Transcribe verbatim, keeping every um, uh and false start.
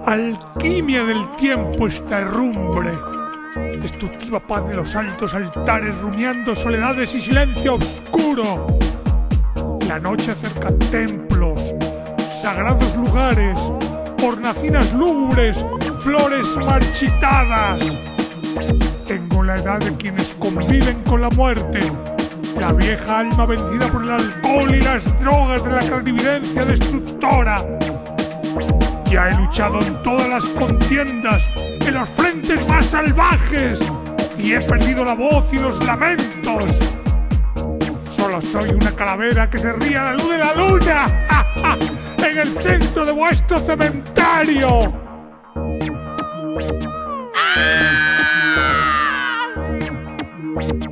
alquimia del tiempo esta herrumbre, destructiva paz de los altos altares, rumiando soledades y silencio oscuro. La noche acerca templos, sagrados lugares, hornacinas lúgubres, flores marchitadas. Tengo la edad de quienes conviven con la muerte, la vieja alma vencida por el alcohol y las drogas de la clarividencia destructora. Ya he luchado en todas las contiendas, en los frentes más salvajes, y he perdido la voz y los lamentos. Solo soy una calavera que se ríe a la luz de la luna, ¡ja, ja!, en el centro de vuestro cementerio. ¡Ah!